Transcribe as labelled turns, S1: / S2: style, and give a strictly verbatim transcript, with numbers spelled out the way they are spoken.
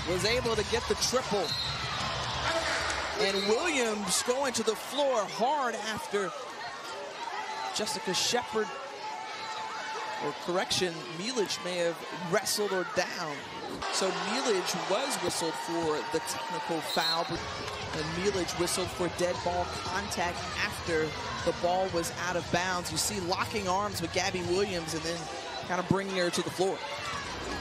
S1: was able to get the triple. And Williams going to the floor hard after Jessica Shepard, or correction, Milic may have wrestled her down. So Milic was whistled for the technical foul, and Milic whistled for dead ball contact after the ball was out of bounds. You see locking arms with Gabby Williams and then kind of bringing her to the floor.